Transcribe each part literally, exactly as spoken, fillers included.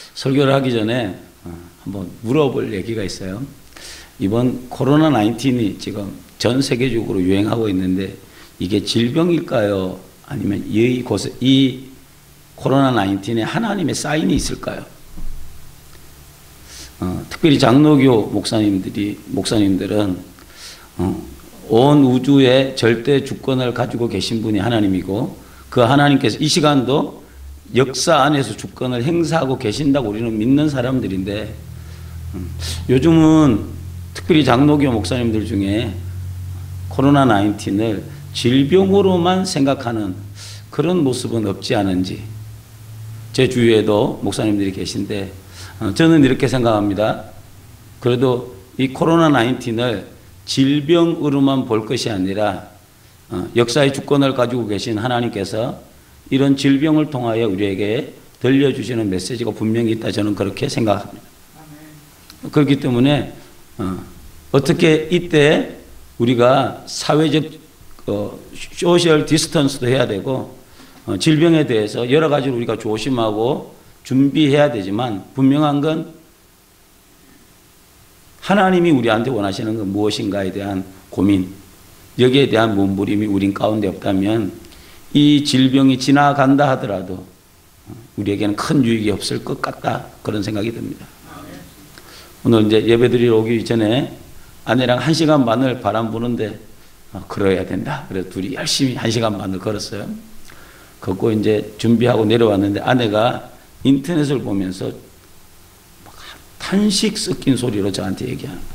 설교를 하기 전에 한번 물어볼 얘기가 있어요. 이번 코로나 십구이 지금 전 세계적으로 유행하고 있는데 이게 질병일까요? 아니면 이, 이 코로나 십구에 하나님의 사인이 있을까요? 어, 특별히 장로교 목사님들이, 목사님들은 어, 온 우주의 절대 주권을 가지고 계신 분이 하나님이고 그 하나님께서 이 시간도 역사 안에서 주권을 행사하고 계신다고 우리는 믿는 사람들인데 음, 요즘은 특별히 장로교 목사님들 중에 코로나 십구를 질병으로만 생각하는 그런 모습은 없지 않은지 제 주위에도 목사님들이 계신데 어, 저는 이렇게 생각합니다. 그래도 이 코로나 십구를 질병으로만 볼 것이 아니라 어, 역사의 주권을 가지고 계신 하나님께서 이런 질병을 통하여 우리에게 들려주시는 메시지가 분명히 있다 저는 그렇게 생각합니다. 그렇기 때문에 어, 어떻게 이때 우리가 사회적 어, 소셜 디스턴스도 해야 되고 어, 질병에 대해서 여러 가지로 우리가 조심하고 준비해야 되지만 분명한 건 하나님이 우리한테 원하시는 건 무엇인가에 대한 고민, 여기에 대한 몸부림이 우린 가운데 없다면 이 질병이 지나간다 하더라도 우리에게는 큰 유익이 없을 것 같다 그런 생각이 듭니다. 오늘 이제 예배드리러 오기 전에 아내랑 한 시간 반을 바람 부는데 어, 걸어야 된다. 그래서 둘이 열심히 한 시간 반을 걸었어요. 걷고 이제 준비하고 내려왔는데 아내가 인터넷을 보면서 막 탄식 섞인 소리로 저한테 얘기하는 거예요.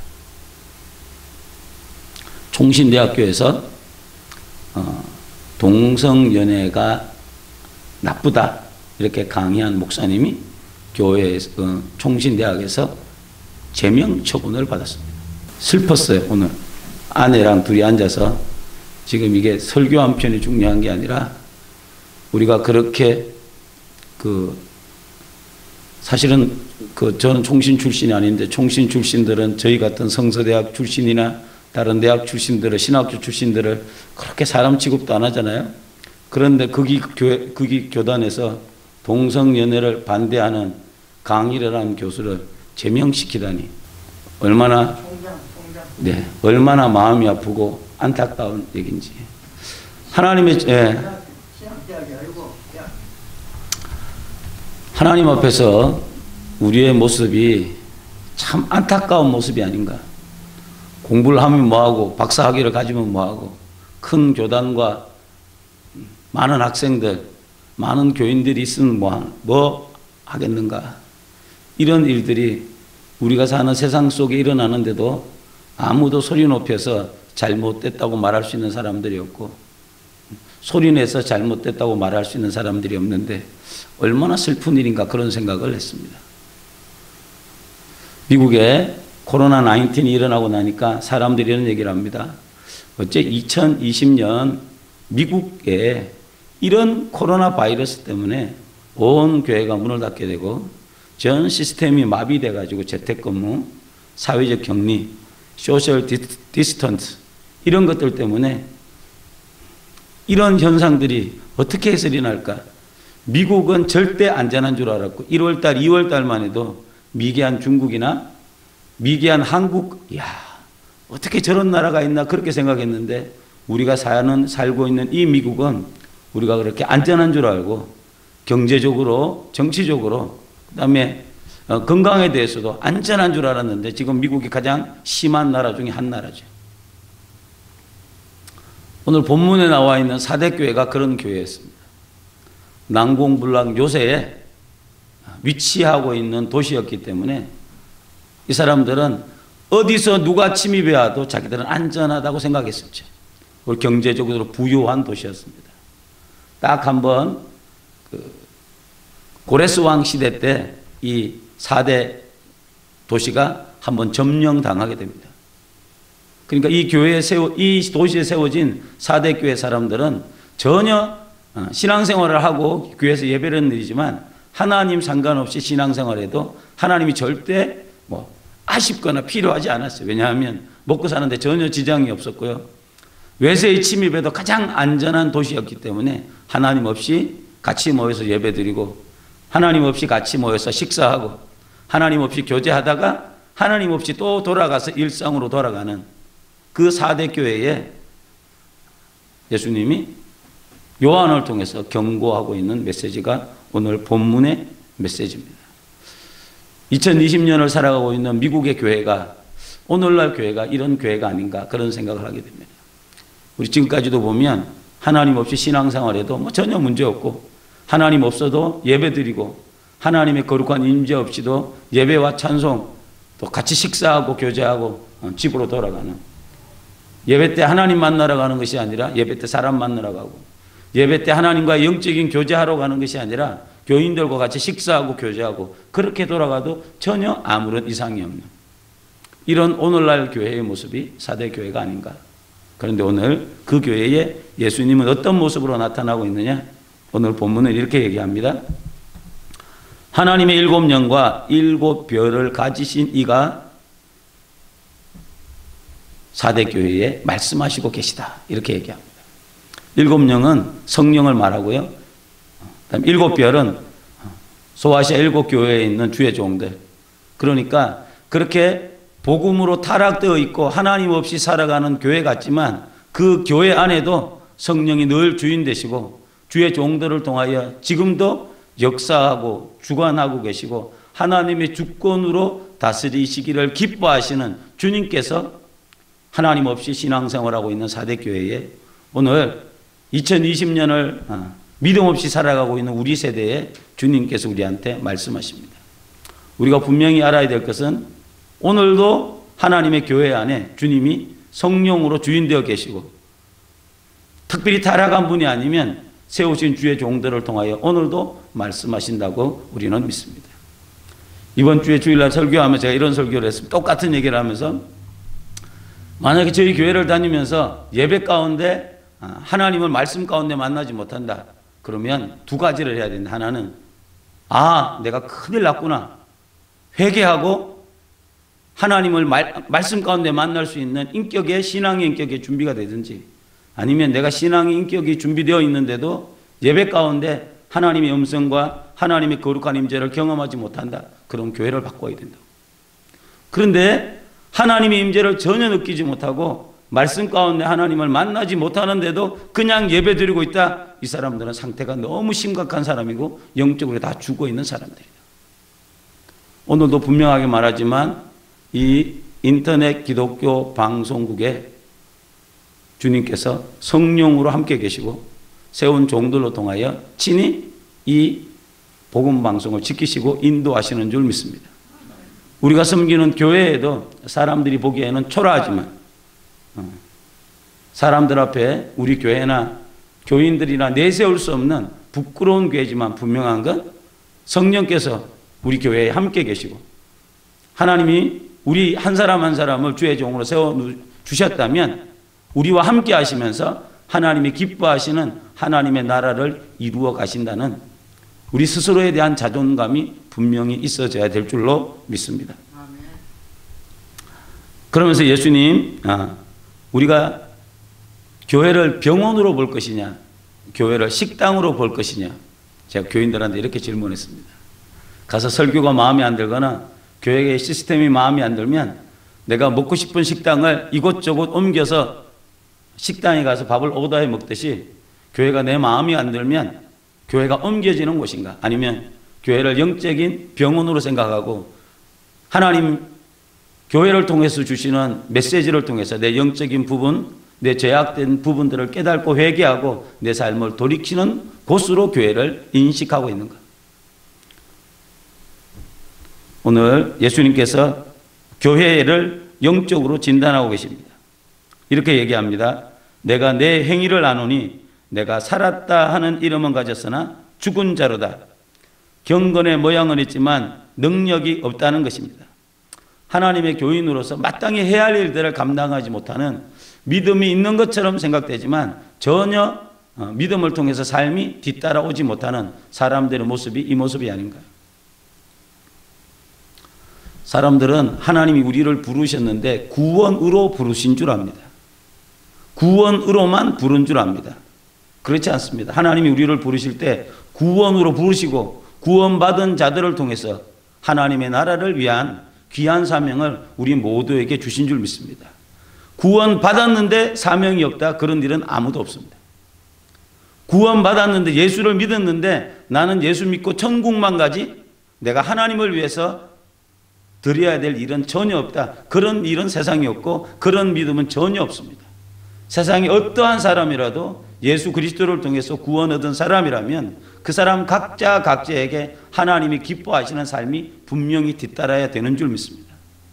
총신대학교에서 어, 동성연애가 나쁘다 이렇게 강의한 목사님이 교회에서 어, 총신대학에서 제명 처분을 받았습니다. 슬펐어요. 오늘 아내랑 둘이 앉아서 지금 이게 설교 한 편이 중요한 게 아니라 우리가 그렇게 그 사실은 그 저는 총신 출신이 아닌데 총신 출신들은 저희 같은 성서대학 출신이나 다른 대학 출신들을 신학교 출신들을 그렇게 사람 취급도 안 하잖아요. 그런데 거기 교회 거기 교단에서 동성연애를 반대하는 강의를 한 교수를 제명시키다니 얼마나 네 얼마나 마음이 아프고 안타까운 얘기인지 하나님의 예, 하나님 앞에서 우리의 모습이 참 안타까운 모습이 아닌가. 공부를 하면 뭐하고 박사학위를 가지면 뭐하고 큰 교단과 많은 학생들 많은 교인들이 있으면 뭐, 뭐 하겠는가. 이런 일들이 우리가 사는 세상 속에 일어나는데도 아무도 소리 높여서 잘못됐다고 말할 수 있는 사람들이 없고 소리내서 잘못됐다고 말할 수 있는 사람들이 없는데 얼마나 슬픈 일인가 그런 생각을 했습니다. 미국에 코로나 십구이 일어나고 나니까 사람들이 이런 얘기를 합니다. 어째 이천이십 년 미국에 이런 코로나 바이러스 때문에 온 교회가 문을 닫게 되고 전 시스템이 마비돼 가지고 재택근무, 사회적 격리, 소셜 디스턴스 이런 것들 때문에 이런 현상들이 어떻게 해설이 날까? 미국은 절대 안전한 줄 알았고 일월 달, 이월 달만 해도 미개한 중국이나 미개한 한국, 야 어떻게 저런 나라가 있나 그렇게 생각했는데 우리가 사는 살고 있는 이 미국은 우리가 그렇게 안전한 줄 알고 경제적으로, 정치적으로, 그다음에 어, 건강에 대해서도 안전한 줄 알았는데 지금 미국이 가장 심한 나라 중에 한 나라죠. 오늘 본문에 나와 있는 사대교회가 그런 교회였습니다. 난공불락 요새에 위치하고 있는 도시였기 때문에 이 사람들은 어디서 누가 침입해 와도 자기들은 안전하다고 생각했었죠. 그리고 경제적으로 부유한 도시였습니다. 딱 한번 그 고레스 왕 시대 때 이 사대 도시가 한번 점령당하게 됩니다. 그러니까 이 교회에 세워, 이 도시에 세워진 사대 교회 사람들은 전혀 신앙생활을 하고 교회에서 예배를 드리지만 하나님 상관없이 신앙생활에도 하나님이 절대 뭐 아쉽거나 필요하지 않았어요. 왜냐하면 먹고 사는데 전혀 지장이 없었고요. 외세의 침입에도 가장 안전한 도시였기 때문에 하나님 없이 같이 모여서 예배드리고 하나님 없이 같이 모여서 식사하고 하나님 없이 교제하다가 하나님 없이 또 돌아가서 일상으로 돌아가는 그 사대 교회에 예수님이 요한을 통해서 경고하고 있는 메시지가 오늘 본문의 메시지입니다. 이천이십 년을 살아가고 있는 미국의 교회가 오늘날 교회가 이런 교회가 아닌가 그런 생각을 하게 됩니다. 우리 지금까지도 보면 하나님 없이 신앙생활에도 뭐 전혀 문제 없고 하나님 없어도 예배 드리고 하나님의 거룩한 임재 없이도 예배와 찬송 또 같이 식사하고 교제하고 집으로 돌아가는, 예배 때 하나님 만나러 가는 것이 아니라 예배 때 사람 만나러 가고, 예배 때 하나님과 영적인 교제하러 가는 것이 아니라 교인들과 같이 식사하고 교제하고 그렇게 돌아가도 전혀 아무런 이상이 없는 이런 오늘날 교회의 모습이 사대 교회가 아닌가. 그런데 오늘 그 교회에 예수님은 어떤 모습으로 나타나고 있느냐? 오늘 본문은 이렇게 얘기합니다. 하나님의 일곱 영과 일곱 별을 가지신 이가 사대 교회에 말씀하시고 계시다. 이렇게 얘기합니다. 일곱 영은 성령을 말하고요. 그다음에 일곱 별은 소아시아 일곱 교회에 있는 주의 종들. 그러니까 그렇게 복음으로 타락되어 있고 하나님 없이 살아가는 교회 같지만 그 교회 안에도 성령이 늘 주인 되시고 주의 종들을 통하여 지금도 역사하고 주관하고 계시고 하나님의 주권으로 다스리시기를 기뻐하시는 주님께서 하나님 없이 신앙생활하고 있는 사대 교회에 오늘 이천이십 년을 믿음 없이 살아가고 있는 우리 세대에 주님께서 우리한테 말씀하십니다. 우리가 분명히 알아야 될 것은 오늘도 하나님의 교회 안에 주님이 성령으로 주인되어 계시고 특별히 타락한 분이 아니면 세우신 주의 종들을 통하여 오늘도 말씀하신다고 우리는 믿습니다. 이번 주에 주일날 설교하면서 제가 이런 설교를 했습니다. 똑같은 얘기를 하면서 만약에 저희 교회를 다니면서 예배 가운데 하나님을 말씀 가운데 만나지 못한다. 그러면 두 가지를 해야 된다. 하나는 아 내가 큰일 났구나. 회개하고 하나님을 말, 말씀 가운데 만날 수 있는 인격의 신앙의 인격의 준비가 되든지 아니면 내가 신앙의 인격이 준비되어 있는데도 예배 가운데 하나님의 음성과 하나님의 거룩한 임재를 경험하지 못한다. 그럼 교회를 바꿔야 된다. 그런데 하나님의 임재를 전혀 느끼지 못하고 말씀 가운데 하나님을 만나지 못하는데도 그냥 예배 드리고 있다. 이 사람들은 상태가 너무 심각한 사람이고 영적으로 다 죽어 있는 사람들이다. 오늘도 분명하게 말하지만 이 인터넷 기독교 방송국에 주님께서 성령으로 함께 계시고 세운 종들로 통하여 친히 이 복음 방송을 지키시고 인도하시는 줄 믿습니다. 우리가 섬기는 교회에도 사람들이 보기에는 초라하지만 사람들 앞에 우리 교회나 교인들이나 내세울 수 없는 부끄러운 교회지만 분명한 건 성령께서 우리 교회에 함께 계시고 하나님이 우리 한 사람 한 사람을 주의 종으로 세워 주셨다면 우리와 함께 하시면서 하나님이 기뻐하시는 하나님의 나라를 이루어 가신다는 우리 스스로에 대한 자존감이 분명히 있어져야 될 줄로 믿습니다. 그러면서 예수님 우리가 교회를 병원으로 볼 것이냐 교회를 식당으로 볼 것이냐 제가 교인들한테 이렇게 질문했습니다. 가서 설교가 마음에 안 들거나 교회의 시스템이 마음에 안 들면 내가 먹고 싶은 식당을 이곳저곳 옮겨서 식당에 가서 밥을 오다해 먹듯이 교회가 내 마음이 안 들면 교회가 옮겨지는 곳인가 아니면 교회를 영적인 병원으로 생각하고 하나님 교회를 통해서 주시는 메시지를 통해서 내 영적인 부분 내 죄악된 부분들을 깨닫고 회개하고 내 삶을 돌이키는 곳으로 교회를 인식하고 있는가. 오늘 예수님께서 교회를 영적으로 진단하고 계십니다. 이렇게 얘기합니다. 내가 내 행위를 아노니 내가 살았다 하는 이름은 가졌으나 죽은 자로다. 경건의 모양은 있지만 능력이 없다는 것입니다. 하나님의 교인으로서 마땅히 해야 할 일들을 감당하지 못하는 믿음이 있는 것처럼 생각되지만 전혀 믿음을 통해서 삶이 뒤따라오지 못하는 사람들의 모습이 이 모습이 아닌가. 사람들은 하나님이 우리를 부르셨는데 구원으로 부르신 줄 압니다. 구원으로만 부른 줄 압니다. 그렇지 않습니다. 하나님이 우리를 부르실 때 구원으로 부르시고 구원받은 자들을 통해서 하나님의 나라를 위한 귀한 사명을 우리 모두에게 주신 줄 믿습니다. 구원받았는데 사명이 없다, 그런 일은 아무도 없습니다. 구원받았는데 예수를 믿었는데 나는 예수 믿고 천국만 가지 내가 하나님을 위해서 드려야 될 일은 전혀 없다, 그런 일은 세상에 없고 그런 믿음은 전혀 없습니다. 세상에 어떠한 사람이라도 예수 그리스도를 통해서 구원 얻은 사람이라면 그 사람 각자 각자에게 하나님이 기뻐하시는 삶이 분명히 뒤따라야 되는 줄 믿습니다.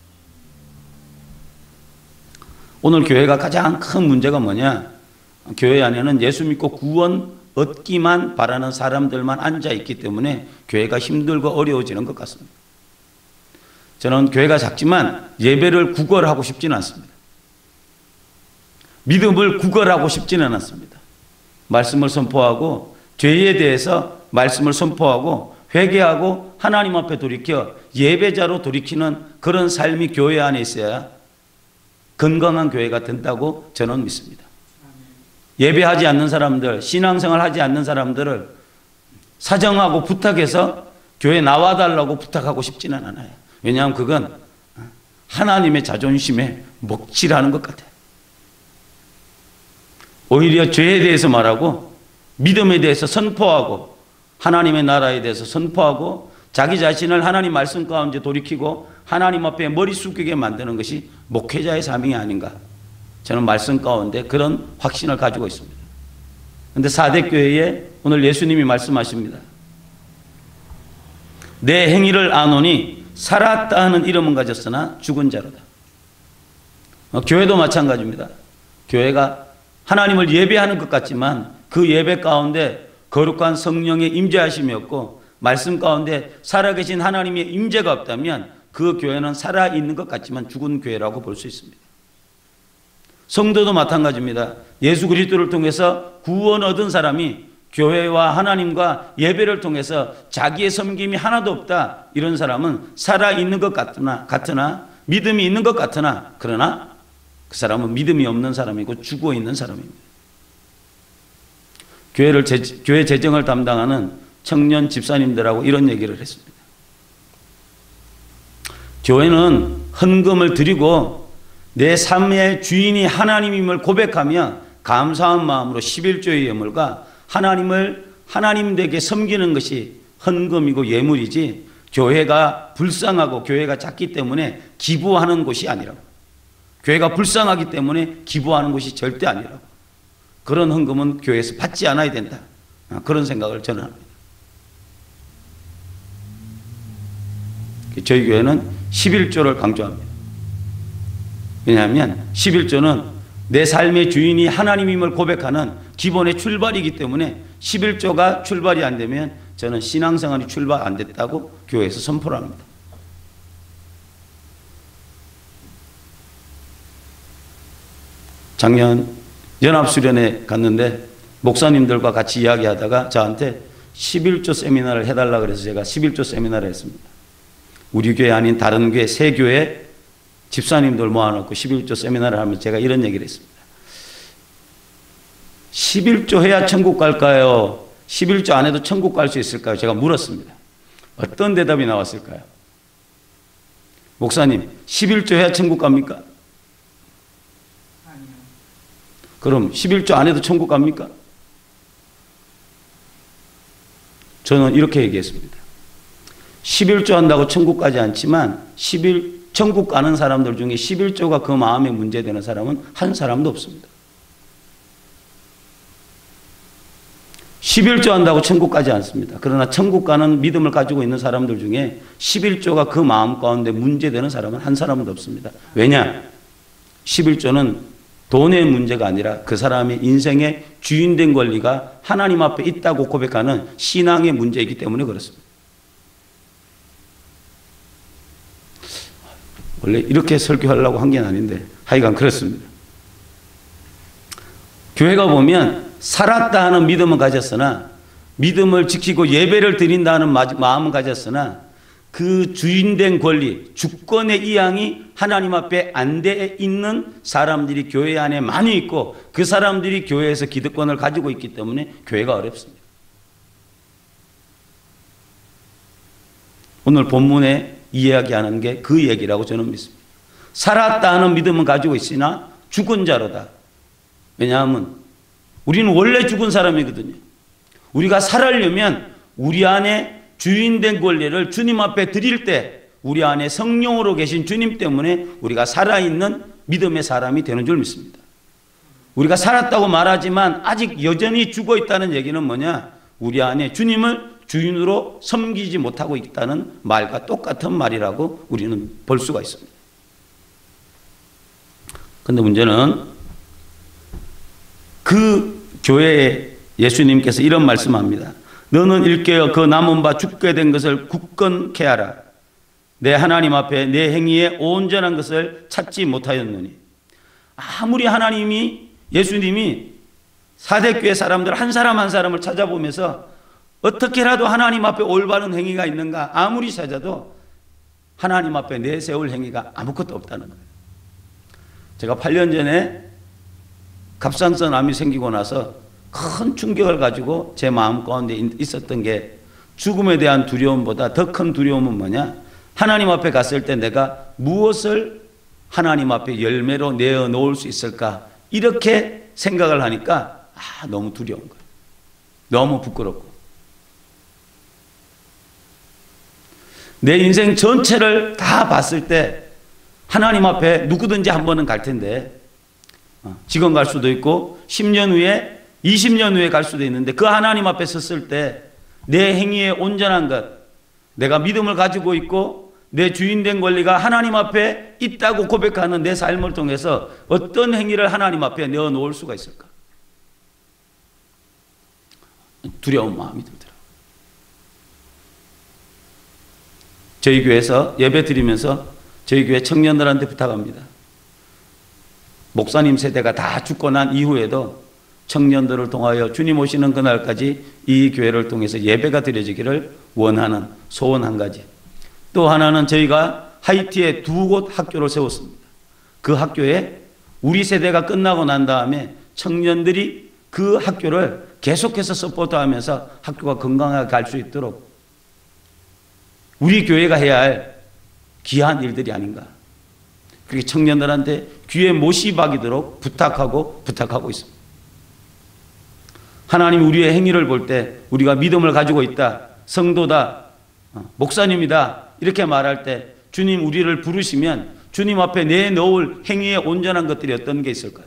오늘 교회가 가장 큰 문제가 뭐냐? 교회 안에는 예수 믿고 구원 얻기만 바라는 사람들만 앉아 있기 때문에 교회가 힘들고 어려워지는 것 같습니다. 저는 교회가 작지만 예배를 구걸하고 싶지는 않습니다. 믿음을 구걸하고 싶지는 않습니다. 말씀을 선포하고 죄에 대해서 말씀을 선포하고 회개하고 하나님 앞에 돌이켜 예배자로 돌이키는 그런 삶이 교회 안에 있어야 건강한 교회가 된다고 저는 믿습니다. 예배하지 않는 사람들, 신앙생활 하지 않는 사람들을 사정하고 부탁해서 교회 나와달라고 부탁하고 싶지는 않아요. 왜냐하면 그건 하나님의 자존심에 먹칠하는 것 같아요. 오히려 죄에 대해서 말하고 믿음에 대해서 선포하고 하나님의 나라에 대해서 선포하고 자기 자신을 하나님 말씀 가운데 돌이키고 하나님 앞에 머리 숙이게 만드는 것이 목회자의 사명이 아닌가, 저는 말씀 가운데 그런 확신을 가지고 있습니다. 그런데 사대교회에 오늘 예수님이 말씀하십니다. 내 행위를 아노니 살았다 하는 이름은 가졌으나 죽은 자로다. 어, 교회도 마찬가지입니다. 교회가 하나님을 예배하는 것 같지만 그 예배 가운데 거룩한 성령의 임재하심이 없고 말씀 가운데 살아계신 하나님의 임재가 없다면 그 교회는 살아있는 것 같지만 죽은 교회라고 볼 수 있습니다. 성도도 마찬가지입니다. 예수 그리스도를 통해서 구원 얻은 사람이 교회와 하나님과 예배를 통해서 자기의 섬김이 하나도 없다, 이런 사람은 살아있는 것 같으나, 같으나 믿음이 있는 것 같으나 그러나 그 사람은 믿음이 없는 사람이고 죽어 있는 사람입니다. 교회를 제, 교회 재정을 담당하는 청년 집사님들하고 이런 얘기를 했습니다. 교회는 헌금을 드리고 내 삶의 주인이 하나님임을 고백하며 감사한 마음으로 십일조의 예물과 하나님을 하나님에게 섬기는 것이 헌금이고 예물이지, 교회가 불쌍하고 교회가 작기 때문에 기부하는 곳이 아니라고, 교회가 불쌍하기 때문에 기부하는 곳이 절대 아니라고, 그런 헌금은 교회에서 받지 않아야 된다, 그런 생각을 저는 합니다. 저희 교회는 십일조를 강조합니다. 왜냐하면 십일조는 내 삶의 주인이 하나님임을 고백하는 기본의 출발이기 때문에 십일조가 출발이 안 되면 저는 신앙생활이 출발 안 됐다고 교회에서 선포를 합니다. 작년 연합수련회 갔는데 목사님들과 같이 이야기하다가 저한테 십일조 세미나를 해달라 그래서 제가 십일조 세미나를 했습니다. 우리 교회 아닌 다른 교회 세 교회 집사님들 모아놓고 십일조 세미나를 하면 제가 이런 얘기를 했습니다. 십일조 해야 천국 갈까요? 십일조 안 해도 천국 갈 수 있을까요? 제가 물었습니다. 어떤 대답이 나왔을까요? 목사님, 십일조 해야 천국 갑니까? 아니요. 그럼 십일조 안 해도 천국 갑니까? 저는 이렇게 얘기했습니다. 십일조 한다고 천국 가지 않지만 십일 천국 가는 사람들 중에 십일조가 그 마음에 문제되는 사람은 한 사람도 없습니다. 십일조 한다고 천국 가지 않습니다. 그러나 천국 가는 믿음을 가지고 있는 사람들 중에 십일조가 그 마음 가운데 문제되는 사람은 한 사람도 없습니다. 왜냐? 십일조는 돈의 문제가 아니라 그 사람의 인생의 주인된 권리가 하나님 앞에 있다고 고백하는 신앙의 문제이기 때문에 그렇습니다. 원래 이렇게 설교하려고 한 게 아닌데 하여간 그렇습니다. 교회가 보면 살았다 하는 믿음은 가졌으나, 믿음을 지키고 예배를 드린다는 마음은 가졌으나 그 주인된 권리, 주권의 이양이 하나님 앞에 안 돼 있는 사람들이 교회 안에 많이 있고 그 사람들이 교회에서 기득권을 가지고 있기 때문에 교회가 어렵습니다. 오늘 본문에 이야기하는 게 그 얘기라고 저는 믿습니다. 살았다 하는 믿음은 가지고 있으나 죽은 자로다. 왜냐하면 우리는 원래 죽은 사람이거든요. 우리가 살아려면 우리 안에 주인된 권리를 주님 앞에 드릴 때 우리 안에 성령으로 계신 주님 때문에 우리가 살아있는 믿음의 사람이 되는 줄 믿습니다. 우리가 살았다고 말하지만 아직 여전히 죽어 있다는 얘기는 뭐냐? 우리 안에 주님을 주인으로 섬기지 못하고 있다는 말과 똑같은 말이라고 우리는 볼 수가 있습니다. 그런데 문제는 그 교회에 예수님께서 이런 말씀합니다. 너는 일깨어 그 남은 바 죽게 된 것을 굳건케 하라. 내 하나님 앞에 내 행위에 온전한 것을 찾지 못하였느니. 아무리 하나님이 예수님이 사대교회 사람들 한 사람 한 사람을 찾아보면서 어떻게라도 하나님 앞에 올바른 행위가 있는가 아무리 찾아도 하나님 앞에 내세울 행위가 아무것도 없다는 거예요. 제가 팔 년 전에 갑상선 암이 생기고 나서 큰 충격을 가지고 제 마음 가운데 있었던 게 죽음에 대한 두려움보다 더 큰 두려움은 뭐냐? 하나님 앞에 갔을 때 내가 무엇을 하나님 앞에 열매로 내어놓을 수 있을까? 이렇게 생각을 하니까 아, 너무 두려운 거예요. 너무 부끄럽고. 내 인생 전체를 다 봤을 때 하나님 앞에 누구든지 한 번은 갈 텐데 지금 갈 수도 있고 십 년 후에 이십 년 후에 갈 수도 있는데 그 하나님 앞에 섰을 때 내 행위에 온전한 것, 내가 믿음을 가지고 있고 내 주인된 권리가 하나님 앞에 있다고 고백하는 내 삶을 통해서 어떤 행위를 하나님 앞에 내어놓을 수가 있을까? 두려운 마음이 들더라고요. 저희 교회에서 예배 드리면서 저희 교회 청년들한테 부탁합니다. 목사님 세대가 다 죽고 난 이후에도 청년들을 통하여 주님 오시는 그날까지 이 교회를 통해서 예배가 드려지기를 원하는 소원 한 가지. 또 하나는 저희가 하이티에 두 곳 학교를 세웠습니다. 그 학교에 우리 세대가 끝나고 난 다음에 청년들이 그 학교를 계속해서 서포트하면서 학교가 건강하게 갈 수 있도록 우리 교회가 해야 할 귀한 일들이 아닌가. 그렇게 청년들한테 귀에 못이 박이도록 부탁하고 부탁하고 있습니다. 하나님 우리의 행위를 볼 때 우리가 믿음을 가지고 있다, 성도다, 목사님이다 이렇게 말할 때 주님 우리를 부르시면 주님 앞에 내놓을 행위에 온전한 것들이 어떤 게 있을까요?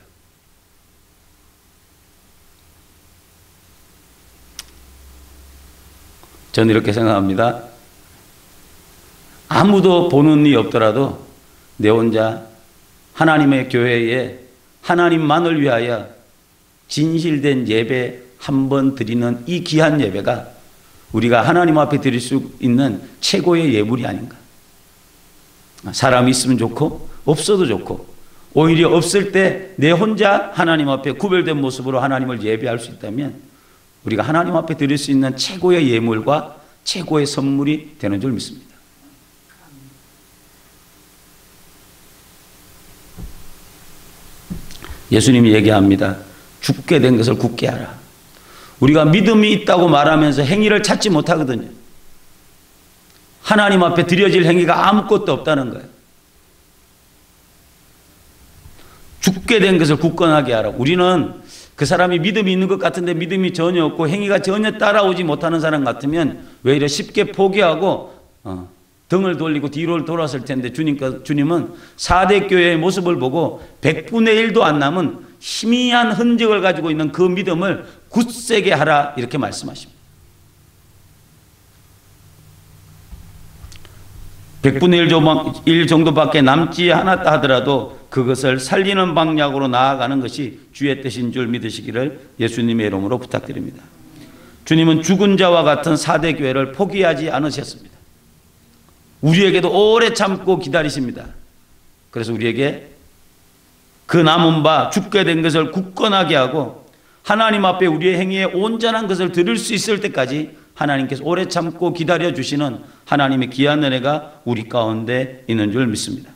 저는 이렇게 생각합니다. 아무도 보는 이 없더라도 내 혼자 하나님의 교회에 하나님만을 위하여 진실된 예배 한 번 드리는 이 귀한 예배가 우리가 하나님 앞에 드릴 수 있는 최고의 예물이 아닌가. 사람이 있으면 좋고 없어도 좋고 오히려 없을 때 내 혼자 하나님 앞에 구별된 모습으로 하나님을 예배할 수 있다면 우리가 하나님 앞에 드릴 수 있는 최고의 예물과 최고의 선물이 되는 줄 믿습니다. 예수님이 얘기합니다. 죽게 된 것을 굳게 하라. 우리가 믿음이 있다고 말하면서 행위를 찾지 못하거든요. 하나님 앞에 드려질 행위가 아무것도 없다는 거예요. 죽게 된 것을 굳건하게 하라. 우리는 그 사람이 믿음이 있는 것 같은데 믿음이 전혀 없고 행위가 전혀 따라오지 못하는 사람 같으면 왜 이래 쉽게 포기하고 어, 등을 돌리고 뒤로 돌았을 텐데 주님, 주님은 사대교회의 모습을 보고 백분의 일도 안 남은 희미한 흔적을 가지고 있는 그 믿음을 굳세게 하라 이렇게 말씀하십니다. 백분의 일 정도밖에 남지 않았다 하더라도 그것을 살리는 방향으로 나아가는 것이 주의 뜻인 줄 믿으시기를 예수님의 이름으로 부탁드립니다. 주님은 죽은 자와 같은 사대교회를 포기하지 않으셨습니다. 우리에게도 오래 참고 기다리십니다. 그래서 우리에게 그 남은 바 죽게 된 것을 굳건하게 하고 하나님 앞에 우리의 행위에 온전한 것을 들을 수 있을 때까지 하나님께서 오래 참고 기다려 주시는 하나님의 귀한 은혜가 우리 가운데 있는 줄 믿습니다.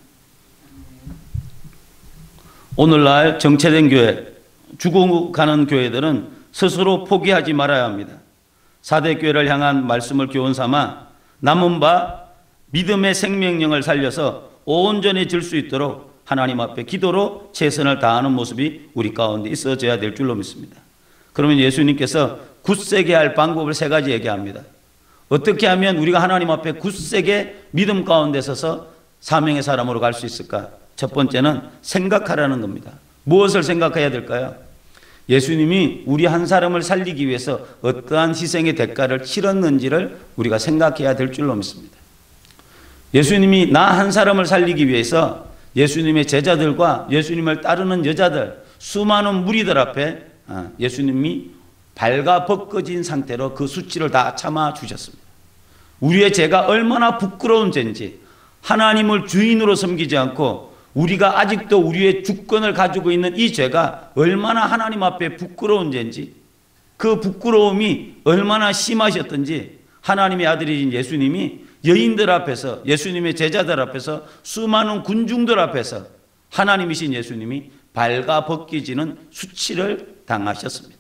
오늘날 정체된 교회, 죽어가는 교회들은 스스로 포기하지 말아야 합니다. 사대교회를 향한 말씀을 교훈 삼아 남은 바 믿음의 생명력을 살려서 온전해질 수 있도록 하나님 앞에 기도로 최선을 다하는 모습이 우리 가운데 있어져야 될 줄로 믿습니다. 그러면 예수님께서 굳세게 할 방법을 세 가지 얘기합니다. 어떻게 하면 우리가 하나님 앞에 굳세게 믿음 가운데 서서 사명의 사람으로 갈 수 있을까? 첫 번째는 생각하라는 겁니다. 무엇을 생각해야 될까요? 예수님이 우리 한 사람을 살리기 위해서 어떠한 희생의 대가를 치렀는지를 우리가 생각해야 될 줄로 믿습니다. 예수님이 나 한 사람을 살리기 위해서 예수님의 제자들과 예수님을 따르는 여자들, 수많은 무리들 앞에 예수님이 발가 벗겨진 상태로 그 수치를 다 참아 주셨습니다. 우리의 죄가 얼마나 부끄러운 죄인지, 하나님을 주인으로 섬기지 않고 우리가 아직도 우리의 주권을 가지고 있는 이 죄가 얼마나 하나님 앞에 부끄러운 죄인지, 그 부끄러움이 얼마나 심하셨던지 하나님의 아들이신 예수님이 여인들 앞에서, 예수님의 제자들 앞에서, 수많은 군중들 앞에서 하나님이신 예수님이 발가 벗겨지는 수치를 당하셨습니다.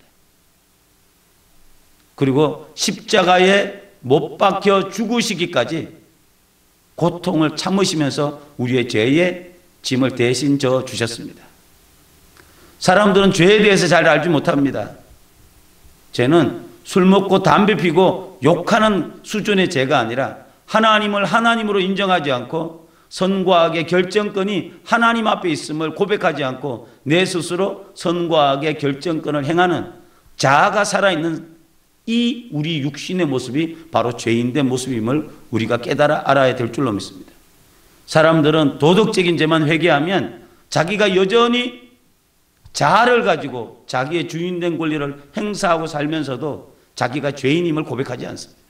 그리고 십자가에 못 박혀 죽으시기까지 고통을 참으시면서 우리의 죄의 짐을 대신 져 주셨습니다. 사람들은 죄에 대해서 잘 알지 못합니다. 죄는 술 먹고 담배 피고 욕하는 수준의 죄가 아니라 하나님을 하나님으로 인정하지 않고 선과 악의 결정권이 하나님 앞에 있음을 고백하지 않고 내 스스로 선과 악의 결정권을 행하는 자아가 살아있는 이 우리 육신의 모습이 바로 죄인된 모습임을 우리가 깨달아 알아야 될 줄로 믿습니다. 사람들은 도덕적인 죄만 회개하면 자기가 여전히 자아를 가지고 자기의 주인된 권리를 행사하고 살면서도 자기가 죄인임을 고백하지 않습니다.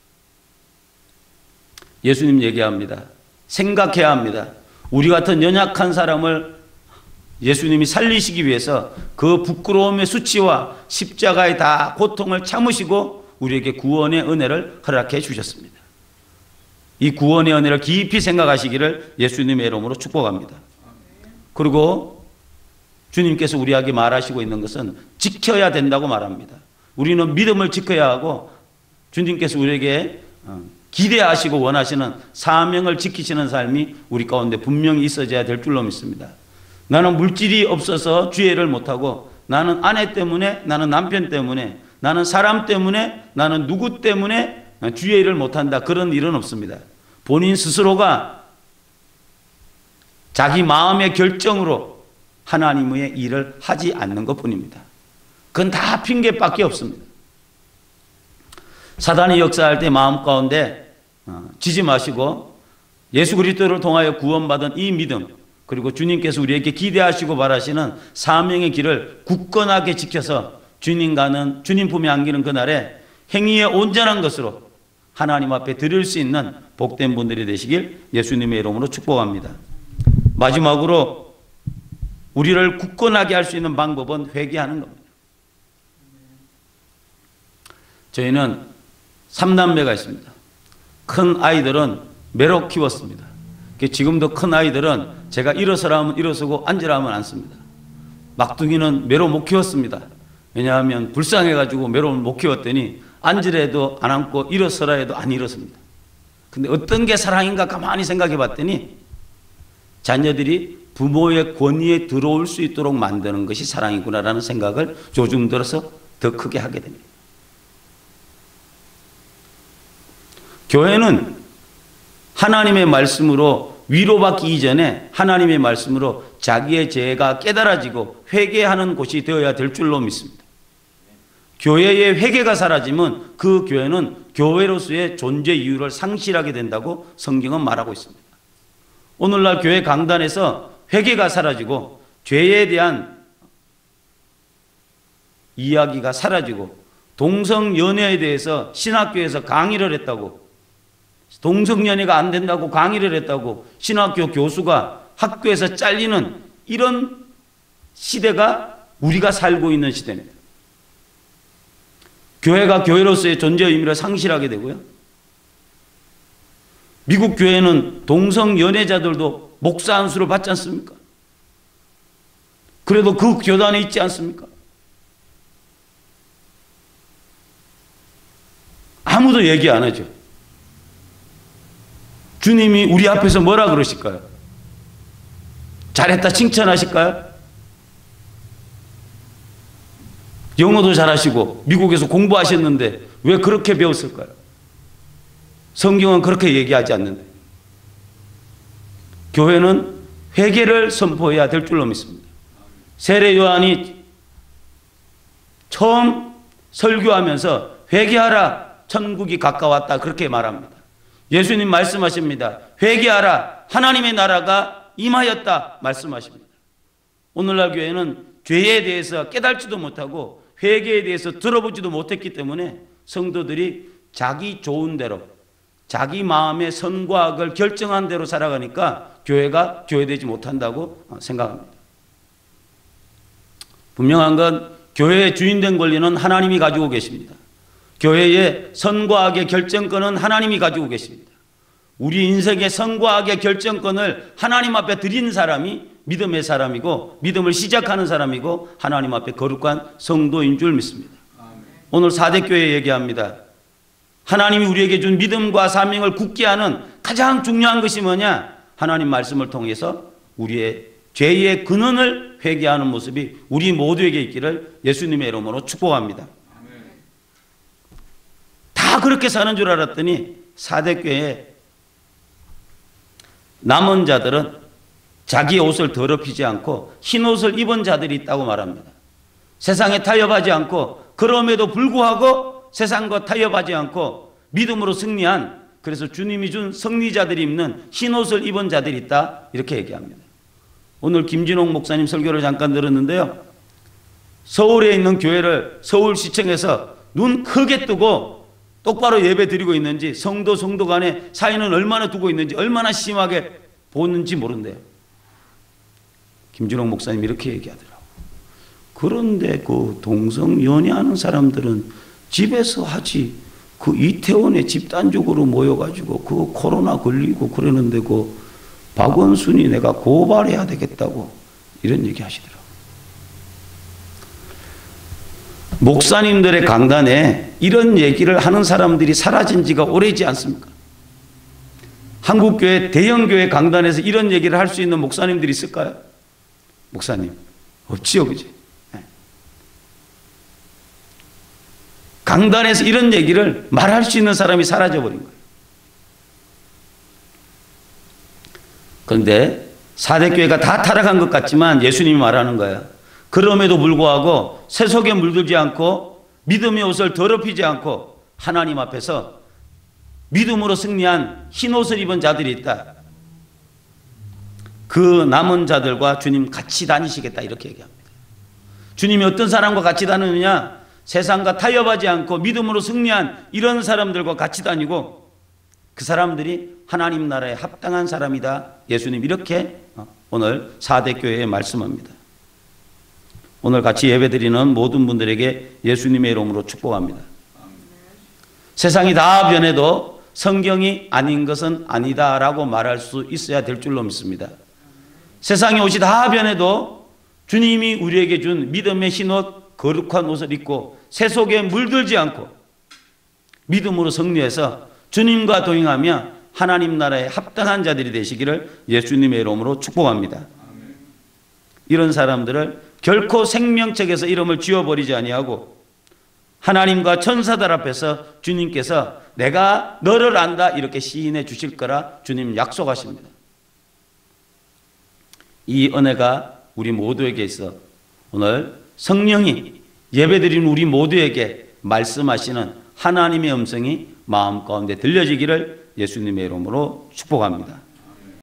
예수님 얘기합니다. 생각해야 합니다. 우리 같은 연약한 사람을 예수님이 살리시기 위해서 그 부끄러움의 수치와 십자가의 다 고통을 참으시고 우리에게 구원의 은혜를 허락해 주셨습니다. 이 구원의 은혜를 깊이 생각하시기를 예수님의 이름으로 축복합니다. 그리고 주님께서 우리에게 말하시고 있는 것은 지켜야 된다고 말합니다. 우리는 믿음을 지켜야 하고 주님께서 우리에게 기대하시고 원하시는 사명을 지키시는 삶이 우리 가운데 분명히 있어져야 될 줄로 믿습니다. 나는 물질이 없어서 주의를 못하고, 나는 아내 때문에, 나는 남편 때문에, 나는 사람 때문에, 나는 누구 때문에 주의 일을 못한다. 그런 일은 없습니다. 본인 스스로가 자기 마음의 결정으로 하나님의 일을 하지 않는 것뿐입니다. 그건 다 핑계밖에 없습니다. 사단이 역사할 때 마음 가운데 지지 마시고 예수 그리스도를 통하여 구원받은 이 믿음, 그리고 주님께서 우리에게 기대하시고 바라시는 사명의 길을 굳건하게 지켜서 주님과는 주님 품에 안기는 그날에 행위에 온전한 것으로 하나님 앞에 드릴 수 있는 복된 분들이 되시길 예수님의 이름으로 축복합니다. 마지막으로 우리를 굳건하게 할 수 있는 방법은 회개하는 겁니다. 저희는 삼남매가 있습니다. 큰 아이들은 매로 키웠습니다. 지금도 큰 아이들은 제가 일어서라 하면 일어서고 앉으라 하면 앉습니다. 막둥이는 매로 못 키웠습니다. 왜냐하면 불쌍해가지고 매로 못 키웠더니 앉으래도 안 앉고 일어서라 해도 안 일어섭니다. 근데 어떤 게 사랑인가 가만히 생각해 봤더니 자녀들이 부모의 권위에 들어올 수 있도록 만드는 것이 사랑이구나라는 생각을 요즘 들어서 더 크게 하게 됩니다. 교회는 하나님의 말씀으로 위로받기 이전에 하나님의 말씀으로 자기의 죄가 깨달아지고 회개하는 곳이 되어야 될 줄로 믿습니다. 교회의 회개가 사라지면 그 교회는 교회로서의 존재 이유를 상실하게 된다고 성경은 말하고 있습니다. 오늘날 교회 강단에서 회개가 사라지고 죄에 대한 이야기가 사라지고 동성연애에 대해서 신학교에서 강의를 했다고, 동성연애가 안 된다고 강의를 했다고 신학교 교수가 학교에서 잘리는 이런 시대가 우리가 살고 있는 시대입니다. 교회가 교회로서의 존재 의미를 상실하게 되고요. 미국 교회는 동성연애자들도 목사 안수를 받지 않습니까? 그래도 그 교단에 있지 않습니까? 아무도 얘기 안 하죠. 주님이 우리 앞에서 뭐라 그러실까요? 잘했다 칭찬하실까요? 영어도 잘하시고 미국에서 공부하셨는데 왜 그렇게 배웠을까요? 성경은 그렇게 얘기하지 않는데. 교회는 회개를 선포해야 될 줄로 믿습니다. 세례 요한이 처음 설교하면서 회개하라 천국이 가까웠다 그렇게 말합니다. 예수님 말씀하십니다. 회개하라 하나님의 나라가 임하였다 말씀하십니다. 오늘날 교회는 죄에 대해서 깨달지도 못하고 회개에 대해서 들어보지도 못했기 때문에 성도들이 자기 좋은 대로 자기 마음의 선과 악을 결정한 대로 살아가니까 교회가 교회되지 못한다고 생각합니다. 분명한 건 교회의 주인된 권리는 하나님이 가지고 계십니다. 교회의 선과 악의 결정권은 하나님이 가지고 계십니다. 우리 인생의 선과 악의 결정권을 하나님 앞에 드린 사람이 믿음의 사람이고 믿음을 시작하는 사람이고 하나님 앞에 거룩한 성도인 줄 믿습니다. 오늘 사대교회 얘기합니다. 하나님이 우리에게 준 믿음과 사명을 굳게 하는 가장 중요한 것이 뭐냐? 하나님 말씀을 통해서 우리의 죄의 근원을 회개하는 모습이 우리 모두에게 있기를 예수님의 이름으로 축복합니다. 다 그렇게 사는 줄 알았더니 사대교회에 남은 자들은 자기 옷을 더럽히지 않고 흰 옷을 입은 자들이 있다고 말합니다. 세상에 타협하지 않고 그럼에도 불구하고 세상과 타협하지 않고 믿음으로 승리한, 그래서 주님이 준 승리자들이 입는 흰 옷을 입은 자들이 있다 이렇게 얘기합니다. 오늘 김진홍 목사님 설교를 잠깐 들었는데요. 서울에 있는 교회를 서울시청에서 눈 크게 뜨고 똑바로 예배 드리고 있는지, 성도 성도 간에 사이는 얼마나 두고 있는지, 얼마나 심하게 보는지 모른대요. 김진홍 목사님 이렇게 얘기하더라고요. 그런데 그 동성 연애하는 사람들은 집에서 하지, 그 이태원에 집단적으로 모여가지고 그 코로나 걸리고 그러는데 그 박원순이 내가 고발해야 되겠다고 이런 얘기 하시더라고요. 목사님들의 강단에 이런 얘기를 하는 사람들이 사라진 지가 오래지 않습니까? 한국교회 대형교회 강단에서 이런 얘기를 할 수 있는 목사님들이 있을까요? 목사님 없지요, 그지? 네. 강단에서 이런 얘기를 말할 수 있는 사람이 사라져버린 거예요. 그런데 사대교회가 다 타락한 것 같지만 예수님이 말하는 거예요. 그럼에도 불구하고 세속에 물들지 않고 믿음의 옷을 더럽히지 않고 하나님 앞에서 믿음으로 승리한 흰 옷을 입은 자들이 있다. 그 남은 자들과 주님 같이 다니시겠다 이렇게 얘기합니다. 주님이 어떤 사람과 같이 다니느냐? 세상과 타협하지 않고 믿음으로 승리한 이런 사람들과 같이 다니고 그 사람들이 하나님 나라에 합당한 사람이다. 예수님 이렇게 오늘 사대교회에 말씀합니다. 오늘 같이 예배드리는 모든 분들에게 예수님의 이름으로 축복합니다. 세상이 다 변해도 성경이 아닌 것은 아니다라고 말할 수 있어야 될 줄로 믿습니다. 세상의 옷이 다 변해도 주님이 우리에게 준 믿음의 흰옷, 거룩한 옷을 입고 세속에 물들지 않고 믿음으로 승리해서 주님과 동행하며 하나님 나라에 합당한 자들이 되시기를 예수님의 이름으로 축복합니다. 이런 사람들을 결코 생명책에서 이름을 지워버리지 아니하고 하나님과 천사들 앞에서 주님께서 내가 너를 안다 이렇게 시인해 주실 거라 주님 약속하십니다. 이 은혜가 우리 모두에게 있어 오늘 성령이 예배드리는 우리 모두에게 말씀하시는 하나님의 음성이 마음 가운데 들려지기를 예수님의 이름으로 축복합니다.